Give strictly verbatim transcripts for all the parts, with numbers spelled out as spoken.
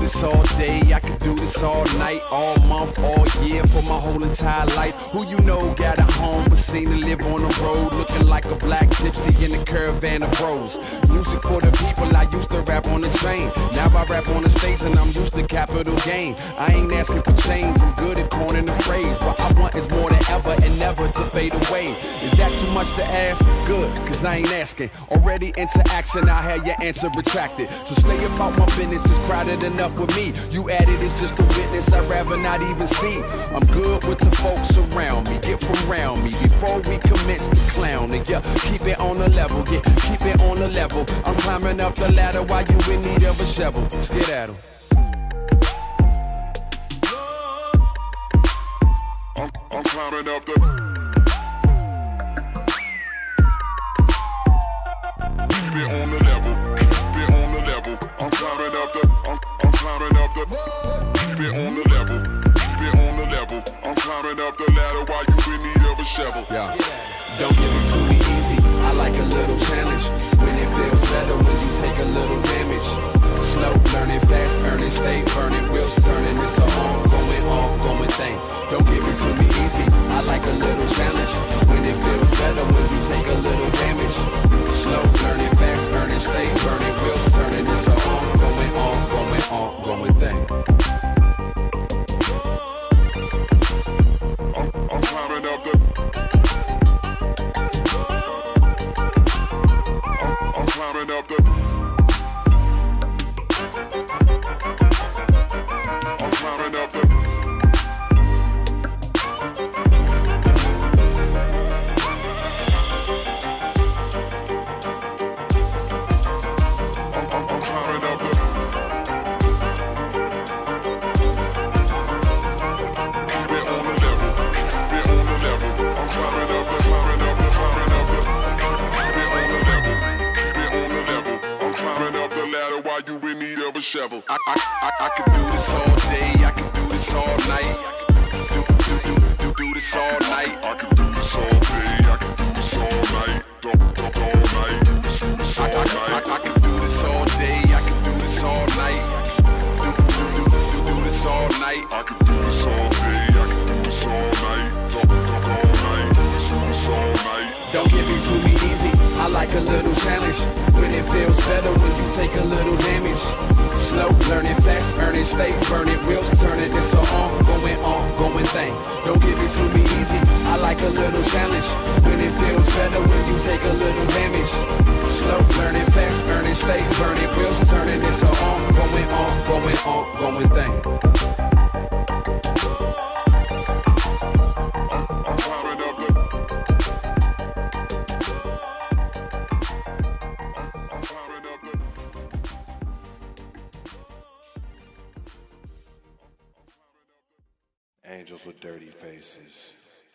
this all day, I could do this all night, all month, all year, for my whole entire life. Who you know got a home but seem to live on the road, looking like a black gypsy in a caravan of bros. Music for the people, I used to rap on the train. Now I rap on the stage and I'm used to capital gain. I ain't asking for change, I'm good at coining the phrase. What I want is more than ever and never to fade away. Is that too much to ask? Good, cause I ain't asking. Already into action, I had your answer retracted. So stay about my business, it's crowded enough with me. You added it's just a witness I'd rather not even see. I'm good with the folks around me, get from around me before we commence to clown. And yeah, keep it on the level, yeah, keep it on the level. I'm climbing up the ladder while you in need of a shovel. Skedaddle. I'm, I'm climbing up the. Keep it on the level, keep it on the level. I'm climbing up the. I'm, I'm climbing up the. Keep it on the level, keep it on the level. I'm climbing up the ladder while you in need of a shovel. Yeah. Don't give it to me easy, I like a little challenge. When it feels better when you take a little damage. Slow, learning fast, earning, stay burning. Wheels turning, it's a ongoing, ongoing thing. Don't give it to me easy, I like a little challenge. When it feels better when you take a little damage. Slow, learning fast, earning, stay burning. Wheels turning, it's a ongoing, ongoing, ongoing thing. I'm, I'm climbing up the. I'm climbing up the. I'm climbing up the. I'm, I'm, I'm climbing up the. Keep it on the level, keep it on the level. I'm climbing up the, climbing up the, climbing up the. Keep it on the level, keep it on the level. I'm climbing up the ladder while you in need of a shovel. I, I, I, I could do this all day, I could do this all night. Do, do, do, do, do this all night. I could do this all day, I could do this all night. Don't, don't, all night, do this, do this all I, I, night. I, I could do this all day, I could do this all night. Do, do, do, do, do this all night. I could do this all day, I could do this all night. Don't, don't, all night, do this, do this all night. Don't give it to me easy, I like a little challenge. When it feels better when you take a little damage. Slow, learning fast, earning, stay burning. Wheels turning, it's a ongoing, ongoing thing. Don't give it to me easy, I like a little challenge. When it feels better when you take a little damage. Slow, learning fast, earning, stay burning. Wheels turning, it's a ongoing, ongoing, ongoing thing. I'm climbing up the. I'm climbing up the. Angels with dirty faces.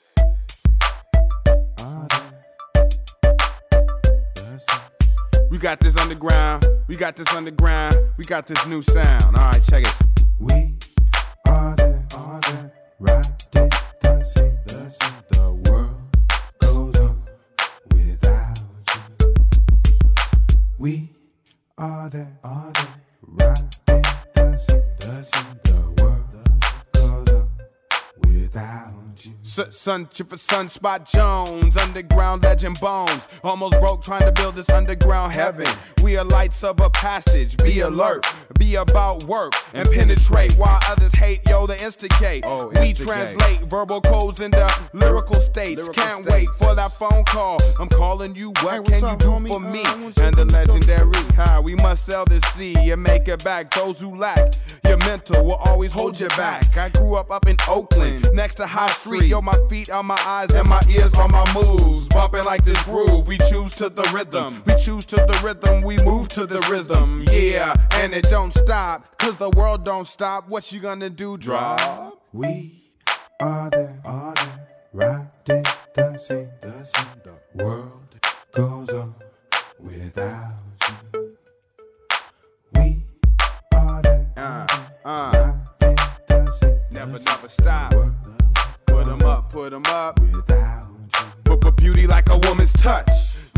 We got this underground, we got this underground, we got this new sound. All right, check it. We are there, are there, riding the sea, the sea. The world goes on without you. We are there, are there, riding the sea, the sea. The world goes on without you. S- Sun for Sunspot Jones, underground legend bones. Almost broke trying to build this underground heaven. We are lights of a passage, be alert, be about work and penetrate while others hate, yo, they instigate. Oh, we instigate. translate verbal codes into lyrical states. Lyrical Can't states. wait for that phone call. I'm calling you, what Hey, what's can up, you do homie? for Uh, me? I want you And the to- legendary, how we must sell this seed and make it back. Those who lack your mental will always hold you back. I grew up up in Oakland, next to High Street. Yo, my feet on my eyes and my ears on my moves. Bumping like this groove, we choose to the rhythm. We choose to the rhythm, we move to the rhythm. Yeah, and it don't stop, cause the world don't stop. What you gonna do, drop? We are there, are there, riding the sea, the sea. The world goes on without you. We are there, Uh, uh, riding the sea, the never, sea. never stop. The world Put 'em up, put 'em up. without you. But, but beauty like a woman's touch. This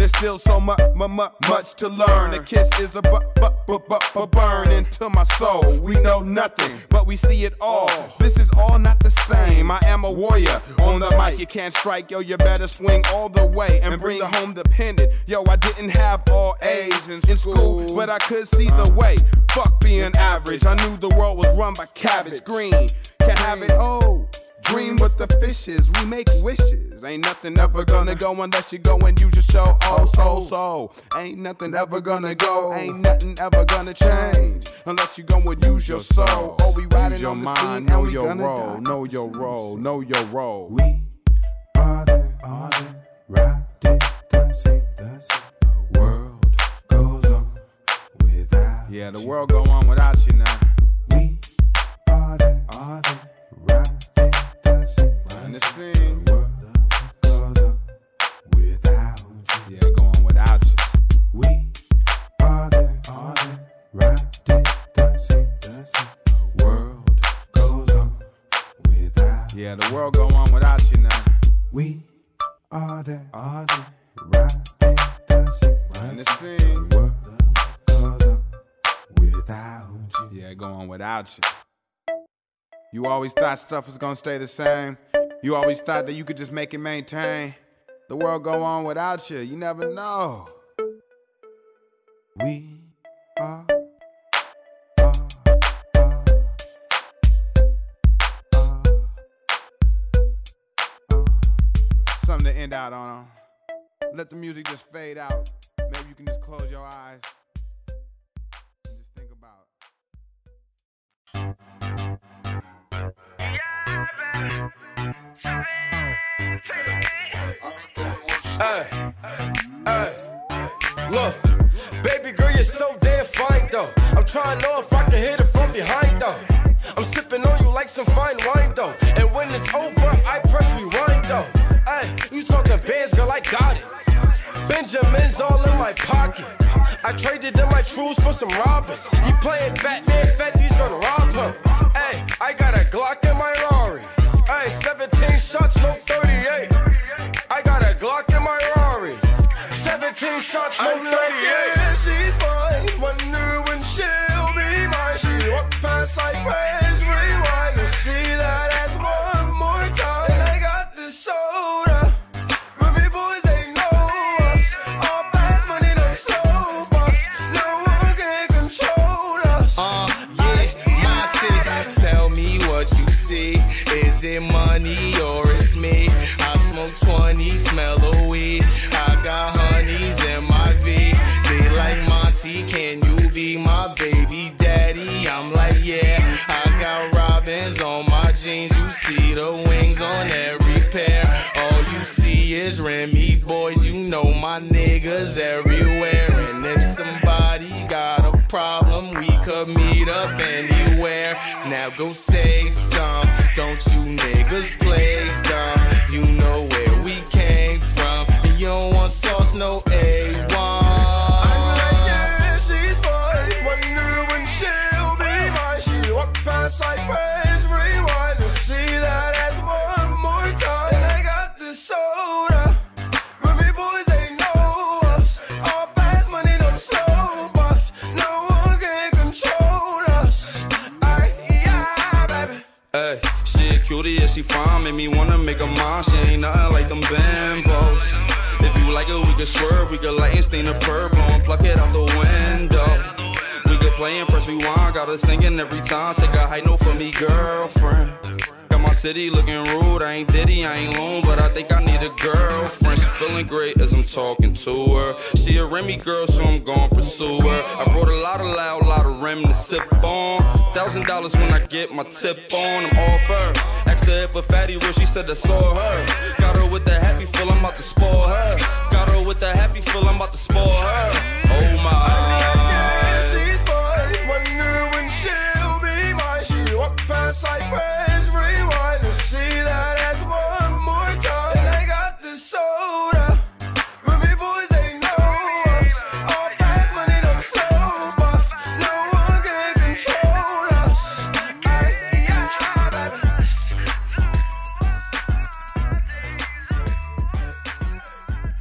there's still so much, much, much to learn. A kiss is a bu bu bu bu bu burn into my soul. We know nothing, but we see it all. This is all not the same. I am a warrior on the mic. You can't strike, yo. You better swing all the way and bring home the pendant. Yo, I didn't have all A's in school, but I could see the way. Fuck being average. I knew the world was run by cabbage green. Can't have it. Oh. Dream with the fishes, we make wishes. Ain't nothing ever gonna go unless you go and use your show. Oh, so, so. Ain't nothing ever gonna go. Ain't nothing ever gonna change unless you go and use your soul. Oh, we riding on the scene, know your role, know your role, know your role. We are there, are there, riding the scene. The world goes on without. Yeah, the world go on without you now. We are there, are there, riding. And the scene, the world goes on without you. Yeah, go on without you. We are there, are there, riding the scene. The world goes on without you. Yeah, the world go on without you now. We are there, are there, riding the scene. And the scene, The world goes on without you. yeah, go on without you. You always thought stuff was gonna stay the same. You always thought that you could just make it maintain. The world go on without you. You never know. We are, are, are, are, are. Something to end out on. Let the music just fade out. Maybe you can just close your eyes and just think about it. Hey, hey, look, baby girl, you're so damn fine though. I'm trying to know if I can hit it from behind though. I'm sipping on you like some fine wine though. And when it's over, I press rewind though. Hey, you talking bands, girl, I got it. Benjamin's all in my pocket. I traded in my trues for some Robins. He playing Batman, Fetty's gonna rob him. Hey, I got a Glock in my Rari. Hey, seventeen shots, no thirty-eight. I got a Glock in my Rari. seventeen shots, no thirty-eight. Yeah, she's fine. Wonder when she'll be mine. She walk past, I press rewind to see that ass one more time. And I got this soda. Remy boys, they know us. All fast money, no slow bucks. No one can control us. Uh, yeah, my city. Tell me what you see. Is it money or it's me? I smoke twenty, smell of weed. I got honeys in my V. They like Monty, can you be my baby daddy? I'm like, yeah. I got Robins on my jeans. You see the wings on every pair. All you see is Remy boys. You know my niggas everywhere. And if somebody got a problem, we could meet up anywhere. Now go say some. Don't you niggas play dumb. You know where we came from. And you don't want sauce, no A one. I'm like, yeah, she's fine. Wonder when she'll be mine. She walk past, I press rewind to see that ass one more time. And I got this soda. Remy boys, they know us. All fast money, no slow bucks. No one can control us. Ay, yeah, baby. Hey, she a cutie, yeah, she fine. Made me wanna make her mine. She ain't nothing like them bimbos. If you like it, we can swerve. We can light and stain the purple and pluck it out the window. We could play and press rewind. Got her singing every time. Take a high note for me, girlfriend. Got my city looking rude. I ain't Diddy, I ain't Loon, but I think I need a girlfriend. She feeling great as I'm talking to her. She a Remy girl, so I'm gon' pursue her. I brought a lot of loud, lot of Rem to sip on. Thousand dollars when I get my tip on. I'm off her. Asked her if a fatty real, she said I saw her. Got her with the happy feel, I'm about to spoil her. Got her with the happy feel, I'm about to spoil her. Oh my. She's fine. Wonder when she'll be mine. She walk past, I press rewind to see that ass one more time. And I got this soda. Remy boys, they know us. All fast money, no slow bucks. No one can control us. Ay, yeah, baby.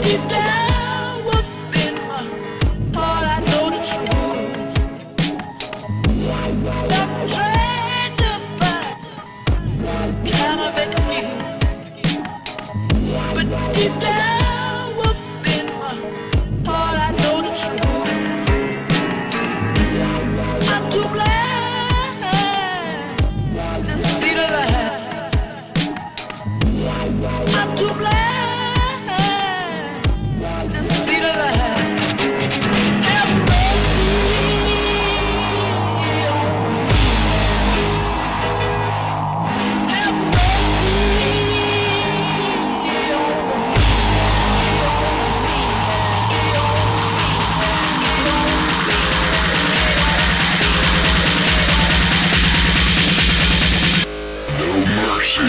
deep down within my heart, I know the truth. I'm trying to find some kind of excuse, but deep down within my heart, I know the truth. I'm too blind to see the light. I'm too blind to see the light. Have mercy on me. Have mercy.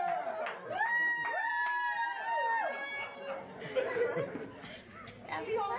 And we all